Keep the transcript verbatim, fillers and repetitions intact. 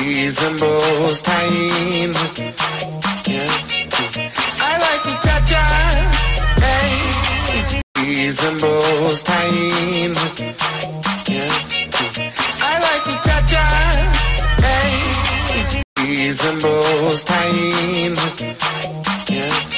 reasonable time. Yeah. I like to cha-cha, hey. Reasonable time. Yeah. I like to cha-cha, hey. Reasonable time. Yeah.